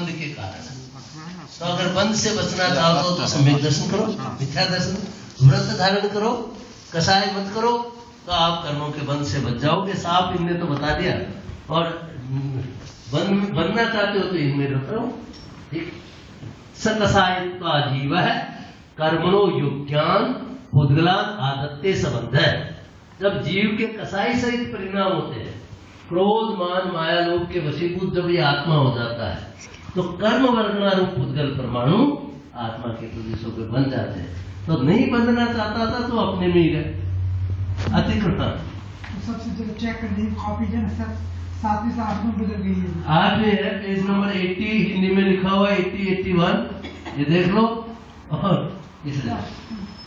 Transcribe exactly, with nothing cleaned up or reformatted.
मूल के कारण है। तो अगर बंध से बचना चाहो तो सम्यक दर्शन करो, मिथ्या दर्शन, व्रत धारण करो, कसाय मत करो, तो आप कर्मों के बंध से बच जाओगे। साफ इनने तो बता दिया। और बन, बनना चाहते हो तो इनमें रखो। ठीक, सकसायत्वा जीव है कर्मणो योग्यान पुद्गलान आदत्ते संबंध है। जब जीव के कसाई सहित परिणाम होते हैं, क्रोध मान माया लोभ के वशीभूत जब ये आत्मा हो जाता है, तो कर्म वर्गना रूप पुद्गल परमाणु आत्मा के प्रदेशों पे बन जाते हैं। तो नहीं बंधना चाहता था तो अपने में ही रहे अतिक्रमण। सबसे जब चेक कर दी कॉपी जो सर सातवीं से आठवीं बदल गई है। आठ में है, पेज नंबर अस्सी, हिंदी में लिखा हुआ है अस्सी, इक्यासी। ये देख लो। और इसलिए